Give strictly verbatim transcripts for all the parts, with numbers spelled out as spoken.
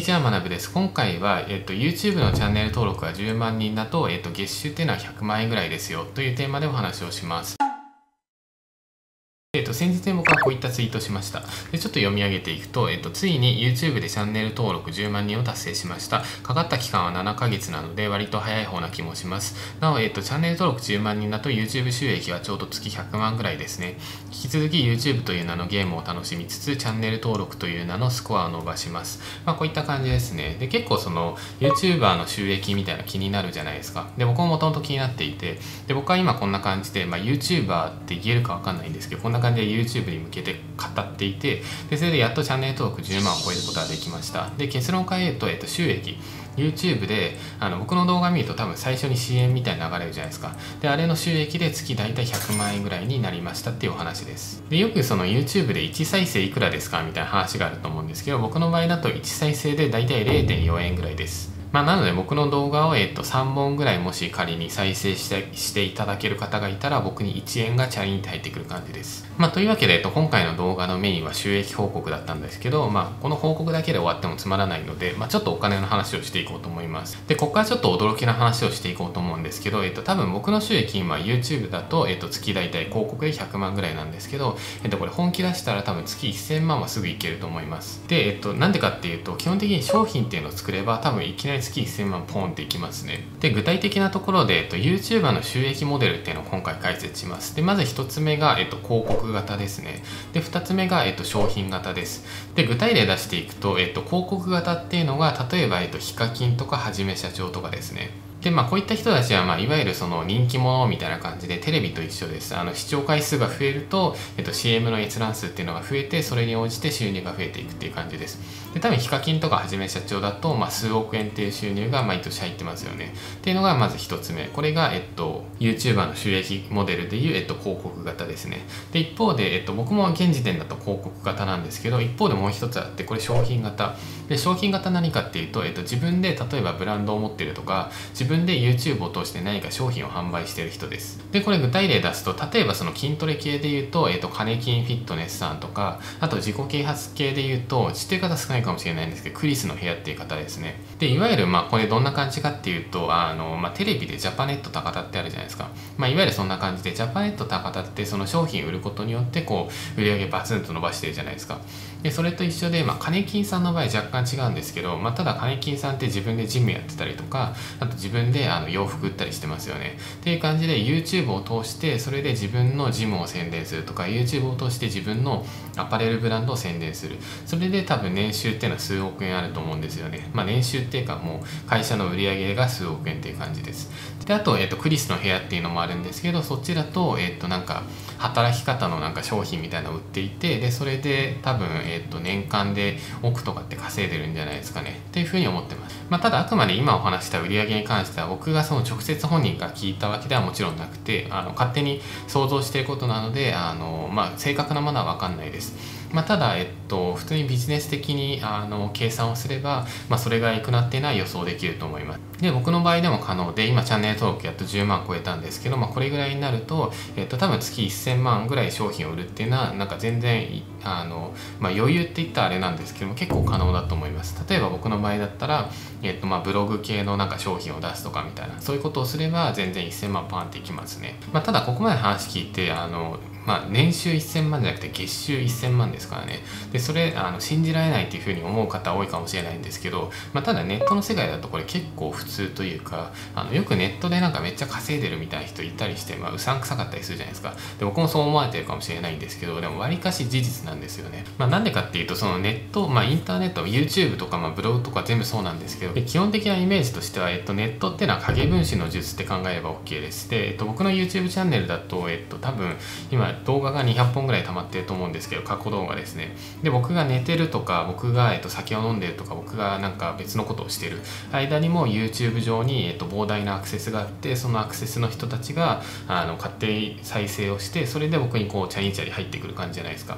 ちは学です。今回は、えっと、YouTube のチャンネル登録がじゅうまんにんだと、えっと、月収っていうのはひゃくまんえんぐらいですよというテーマでお話をします。えっと、先日に僕はこういったツイートしました。で、ちょっと読み上げていくと、えっと、ついに YouTube でチャンネル登録じゅうまんにんを達成しました。かかった期間はななかげつなので、割と早い方な気もします。なお、えっと、チャンネル登録じゅうまんにんだと YouTube 収益はちょうど月ひゃくまんぐらいですね。引き続き YouTube という名のゲームを楽しみつつ、チャンネル登録という名のスコアを伸ばします。まあ、こういった感じですね。で、結構その、YouTuber の収益みたいな気になるじゃないですか。で、僕ももともと気になっていて、で、僕は今こんな感じで、まあ、YouTuber って言えるかわかんないんですけど、こんな感じで YouTube に向けて語っていて、でそれでやっとチャンネル登録じゅうまんを超えることができました。で、結論から言うと、えっと、収益 YouTube であの僕の動画見ると多分最初に シーエム みたいに流れるじゃないですか。で、あれの収益で月大体ひゃくまんえんぐらいになりましたっていうお話です。で、よくその YouTube でいち再生いくらですかみたいな話があると思うんですけど、僕の場合だといち再生で大体 れいてんよんえんぐらいです。まあ、なので僕の動画を、えっと、さんぼんぐらいもし仮に再生してしていただける方がいたら、僕にいちえんがチャリンって入ってくる感じです。まあ、というわけで、えっと、今回の動画のメインは収益報告だったんですけど、まあ、この報告だけで終わってもつまらないので、まあ、ちょっとお金の話をしていこうと思います。で、ここからちょっと驚きの話をしていこうと思うんですけど、えっと、多分僕の収益今 YouTube だと、えっと、月大体広告でひゃくまんぐらいなんですけど、えっと、これ本気出したら多分月せんまんはすぐいけると思います。で、えっと、なんでかっていうと、基本的に商品っていうのを作れば多分いきなり月せんまんポンポンっていきますね。で、具体的なところで、えっと、YouTuber の収益モデルっていうのを今回解説します。で、まずひとつめが、えっと、広告型ですね。で、ふたつめが、えっと、商品型です。で、具体例出していくと、えっと、広告型っていうのが、例えば、えっと、ヒカキンとかはじめ社長とかですね。で、まあ、こういった人たちは、まあ、いわゆるその人気者みたいな感じで、テレビと一緒です。あの、視聴回数が増えると、えっと、シーエム の閲覧数っていうのが増えて、それに応じて収入が増えていくっていう感じです。で、多分、ヒカキンとかはじめ社長だと、まあ、数億円っていう収入が毎年入ってますよね。っていうのが、まず一つ目。これが、えっと、YouTuber の収益モデルでいう、えっと、広告型ですね。で、一方で、えっと、僕も現時点だと広告型なんですけど、一方でもう一つあって、これ商品型。で、商品型何かっていうと、えっと、自分で、例えばブランドを持ってるとか、自分で YouTube を通して何か商品を販売している人です。で、これ具体例出すと、例えばその筋トレ系で言うと、えっと、カネキンフィットネスさんとか、あと自己啓発系で言うと、知ってる方少ないかもしれないんですけど、クリスの部屋っていう方ですね。で、いわゆる、まあ、これどんな感じかっていうと、あの、まあ、テレビでジャパネット高田ってあるじゃないですか。まあ、いわゆるそんな感じで、ジャパネット高田ってその商品売ることによって、こう、売り上げバツンと伸ばしてるじゃないですか。で、それと一緒で、まあ、カネキンさんの場合若干違うんですけど、まあ、ただカネキンさんって自分でジムやってたりとか、あと自分であの洋服売ったりしてますよね。っていう感じで YouTube を通してそれで自分のジムを宣伝するとか YouTube を通して自分のアパレルブランドを宣伝する。それで多分年収っていうのは数億円あると思うんですよね。まあ年収っていうかもう会社の売り上げが数億円っていう感じです。で、あと、えっと、クリスの部屋っていうのもあるんですけど、そっちだと、えっと、なんか働き方のなんか商品みたいなのを売っていて、で、それで多分、えっと、年間で億とかって稼いでるんじゃないですかね。っていうふうに思ってます。まあ、ただあくまで今お話した売り上げに関しては僕がその直接本人から聞いたわけではもちろんなくて、あの勝手に想像していることなので、あの、まあ、正確なものは分かんないです。まあ、ただ、えっと、普通にビジネス的にあの計算をすれば、まあ、それがいくなっていうのは予想できると思います。で、僕の場合でも可能で、今チャンネル登録やっとじゅうまん超えたんですけど、まあ、これぐらいになると、えっと、多分月せんまんぐらい商品を売るっていうのは、なんか全然、あの、まあ、余裕って言ったらあれなんですけども、結構可能だと思います。例えば僕の場合だったら、えっと、まあ、ブログ系のなんか商品を出すとかみたいな、そういうことをすれば、全然せんまんパンっていきますね。まあ、ただ、ここまで話聞いて、あの、まあ、年収せんまんじゃなくて月収せんまんですからね。で、それあの信じられないっていうふうに思う方多いかもしれないんですけど、まあ、ただネットの世界だとこれ結構普通というか、あのよくネットでなんかめっちゃ稼いでるみたいな人いたりして、まあ、うさんくさかったりするじゃないですか。で、僕もそう思われてるかもしれないんですけど、でも割かし事実なんですよね。まあ、なんでかっていうと、そのネット、まあ、インターネット、YouTube とか、まあ、ブログとか全部そうなんですけど、で基本的なイメージとしては、えっと、ネットっていうのは影分身の術って考えれば OK です。で、えっと、僕の YouTube チャンネルだと、えっと、多分今動画がにひゃっぽんぐらい溜まってると思うんですけど、過去動画ですね。で、僕が寝てるとか、僕が、えっと、酒を飲んでるとか、僕がなんか別のことをしてる間にも YouTube 上に、えっと、膨大なアクセスがあって、そのアクセスの人たちがあの勝手に再生をして、それで僕にこうチャリチャリ入ってくる感じじゃないですか。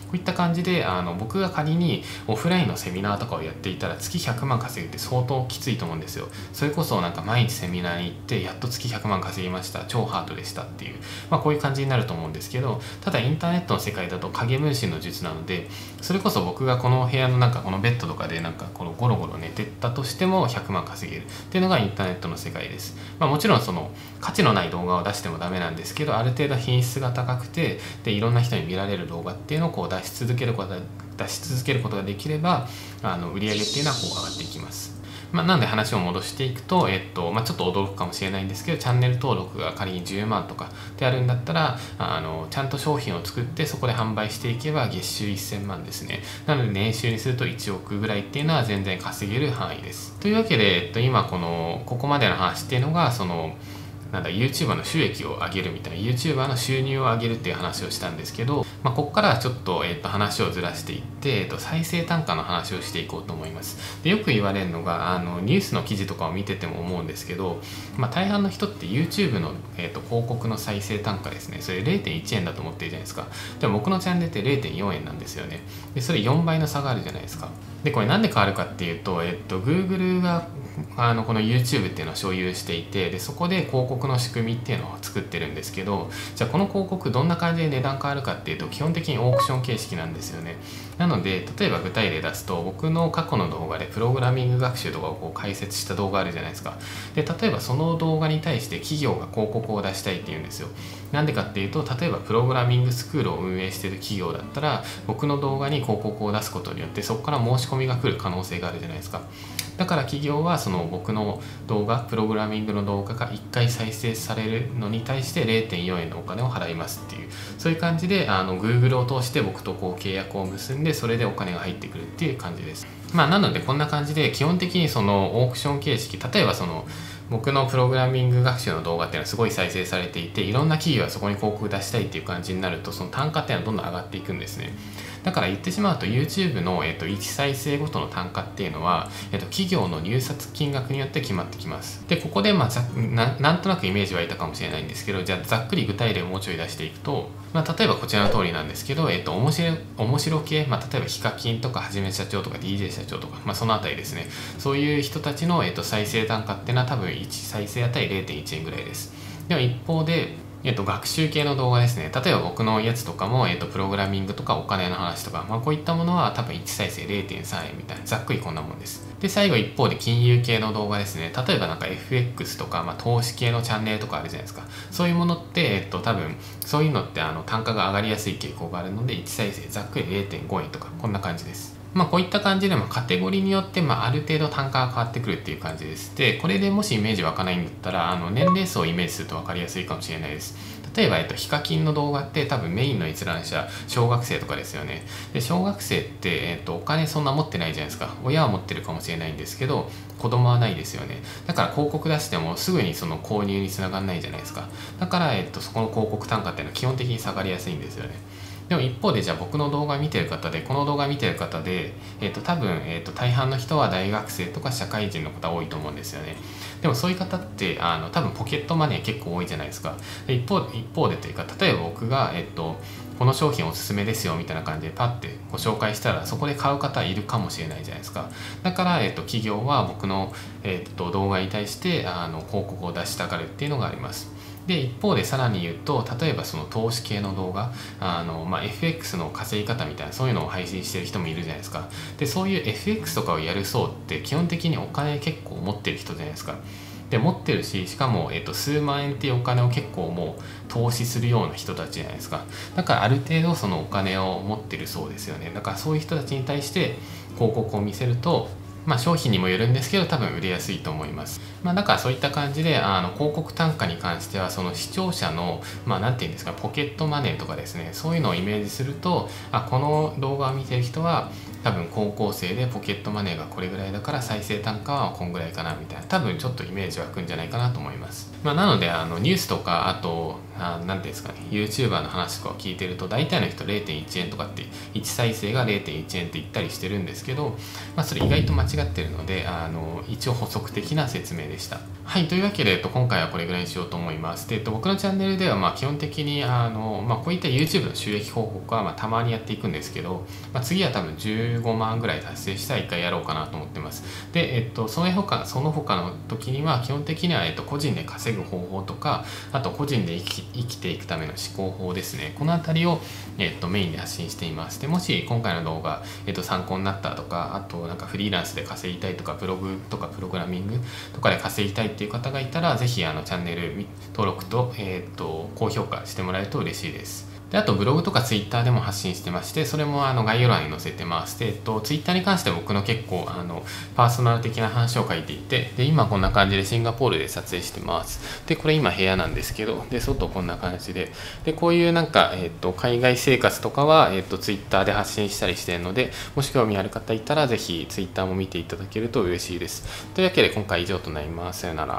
こういった感じであの僕が仮にオフラインのセミナーとかをやっていたら月ひゃくまん稼ぐって相当きついと思うんですよ。それこそなんか毎日セミナーに行ってやっと月ひゃくまん稼ぎました、超ハードでしたっていう、まあ、こういう感じになると思うんですけど、ただインターネットの世界だと影分身の術なので、それこそ僕がこの部屋の中このベッドとかでなんかこのゴロゴロ寝てったとしてもひゃくまん稼げるっていうのがインターネットの世界です。まあ、もちろんその価値のない動画を出してもダメなんですけど、ある程度品質が高くてでいろんな人に見られる動画っていうのをこう出し続けることが出し続けることができれば、あの売り上げっていうのはこう上がっていきます。まあ、なんで話を戻していくと、えっとまあ、ちょっと驚くかもしれないんですけど、チャンネル登録が仮にじゅうまんとかであるんだったら、あのちゃんと商品を作ってそこで販売していけば月収せんまんですね。なので年収にするといちおくぐらいっていうのは全然稼げる範囲です。というわけで、えっと、今このここまでの話っていうのがそのなんだ YouTuber の収益を上げるみたいな YouTuber の収入を上げるっていう話をしたんですけど、まあ、ここからはちょっと,、えー、と話をずらしていって、えー、と再生単価の話をしていこうと思います。でよく言われるのがあのニュースの記事とかを見てても思うんですけど、まあ、大半の人って YouTube の、えー、と広告の再生単価ですね、それ れいてんいちえんだと思ってるじゃないですか。でも僕のチャンネルって れいてんよんえんなんですよね。でそれよんばいの差があるじゃないですか。でこれなんで変わるかっていうと、えっと、Google があのこの YouTube っていうのを所有していて、でそこで広告の仕組みっていうのを作ってるんですけど、じゃあこの広告どんな感じで値段変わるかっていうと基本的にオークション形式なんですよね。なので例えば具体例出すと、僕の過去の動画でプログラミング学習とかをこう解説した動画あるじゃないですか。で例えばその動画に対して企業が広告を出したいっていうんですよ。なんでかっていうと、例えばプログラミングスクールを運営している企業だったら僕の動画に広告を出すことによってそこから申し込みが来る可能性があるじゃないですか。だから企業はその僕の動画、プログラミングの動画がいっかい再生されるのに対して れいてんよんえんのお金を払いますっていう、そういう感じであの Google を通して僕とこう契約を結んで、それでお金が入ってくるっていう感じです。まあなのでこんな感じで基本的にそのオークション形式、例えばその僕のプログラミング学習の動画っていうのはすごい再生されていて、いろんな企業はそこに広告出したいっていう感じになると、その単価っていうのはどんどん上がっていくんですね。だから言ってしまうと YouTube の、えっと、いち再生ごとの単価っていうのは、えっと、企業の入札金額によって決まってきます。でここで、まあ、ざな, なんとなくイメージ湧いたかもしれないんですけど、じゃあざっくり具体例をもうちょい出していくと、まあ、例えばこちらの通りなんですけど、えっと、面白面白系、まあ、例えばヒカキンとかはじめ社長とか ディージェー 社長とか、まあ、そのあたりですね。そういう人たちの、えっと、再生単価っていうのは多分いち再生あたり れいてんいちえんぐらいです。でも一方でえっと、学習系の動画ですね。例えば僕のやつとかも、えっと、プログラミングとかお金の話とか、まあ、こういったものは多分いち再生 れいてんさんえんみたいな、ざっくりこんなもんです。で、最後一方で金融系の動画ですね。例えばなんか エフエックス とか、まあ、投資系のチャンネルとかあるじゃないですか。そういうものって、えっと、多分そういうのってあの単価が上がりやすい傾向があるので、いち再生ざっくり れいてんごえんとか、こんな感じです。まあこういった感じで、まあ、カテゴリーによって、まあ、ある程度単価が変わってくるっていう感じです。で、これでもしイメージ湧かないんだったら、あの年齢層をイメージすると分かりやすいかもしれないです。例えば、えっと、ヒカキンの動画って多分メインの閲覧者、小学生とかですよね。で、小学生って、えっと、お金そんな持ってないじゃないですか。親は持ってるかもしれないんですけど、子供はないですよね。だから広告出してもすぐにその購入につながらないじゃないですか。だから、えっと、そこの広告単価っていうのは基本的に下がりやすいんですよね。でも一方でじゃあ僕の動画見てる方でこの動画見てる方で、えー、と多分、えー、と大半の人は大学生とか社会人の方多いと思うんですよね。でもそういう方ってあの多分ポケットマネー結構多いじゃないですか。で一方一方でというか、例えば僕が、えー、とこの商品おすすめですよみたいな感じでパッてご紹介したらそこで買う方いるかもしれないじゃないですか。だから、えー、と企業は僕の、えー、と動画に対してあの広告を出したがるっていうのがあります。で一方でさらに言うと、例えばその投資系の動画、あの、まあ、エフエックス の稼ぎ方みたいなそういうのを配信してる人もいるじゃないですか。でそういう エフエックス とかをやる層って基本的にお金結構持ってる人じゃないですか。で持ってるし、しかも、えっと、数万円っていうお金を結構もう投資するような人たちじゃないですか。だからある程度そのお金を持ってるそうですよね。だからそういう人たちに対して広告を見せると、まあ、商品にもよるんですけど多分売れやすいと思います。まあ、だからそういった感じであの広告単価に関してはその視聴者のまあ何て言うんですか、ポケットマネーとかですね、そういうのをイメージすると、あこの動画を見てる人は多多分高校生でポケットマネーがこれぐらいだから再生単価はこんぐらいかなみたいな、多分ちょっとイメージ湧くんじゃないかなと思います。まあ、なのであのニュースとか、あと何ていうんですかね、 YouTuber の話とかを聞いてると大体の人 れいてんいちえんとかっていち再生が れいてんいちえんって言ったりしてるんですけど、まあ、それ意外と間違ってるので、あの一応補足的な説明でした。はい、というわけで、えっと、今回はこれぐらいにしようと思います。で、えっと、僕のチャンネルではまあ基本的にあの、まあ、こういった YouTube の収益報告はまあたまにやっていくんですけど、まあ、次は多分じゅうごまんぐらい達成したらいっかいやろうかなと思ってます。で、えっと、その他その他の時には基本的には、えっと、個人で稼ぐ方法とか、あと個人で生き、生きていくための思考法ですね、このあたりを、えっと、メインで発信しています。で、もし今回の動画、えっと、参考になったとか、あとなんかフリーランスで稼ぎたいとか、ブログとかプログラミングとかで稼ぎたいっていう方がいたら、ぜひあのチャンネル登録と、えっと、高評価してもらえると嬉しいです。で、あとブログとかツイッターでも発信してまして、それもあの概要欄に載せてます。で、えっと、ツイッターに関しては僕の結構あのパーソナル的な話を書いていて、で、今こんな感じでシンガポールで撮影してます。で、これ今部屋なんですけど、で、外こんな感じで、で、こういうなんか、えっと、海外生活とかは、えっと、ツイッターで発信したりしているので、もし興味ある方いたら、ぜひツイッターも見ていただけると嬉しいです。というわけで今回以上となります。さよなら。